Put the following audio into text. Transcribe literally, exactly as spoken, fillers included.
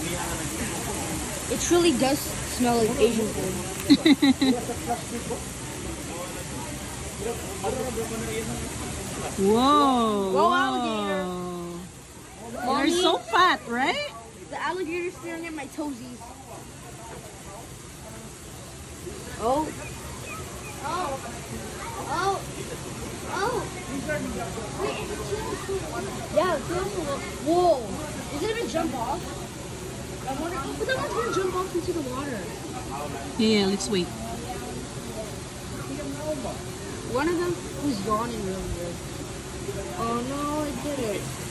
It truly does smell like Asian food. Whoa! Whoa, alligator! They're Mommy, so fat, right? the alligator's staring at my toesies. Oh. Oh. Oh. Oh. Wait, is it yeah, it's whoa. Is it gonna jump off? I wonder, but that one's gonna jump off into the water. Yeah, let's wait. One of them was yawning really good. Oh no, it did it.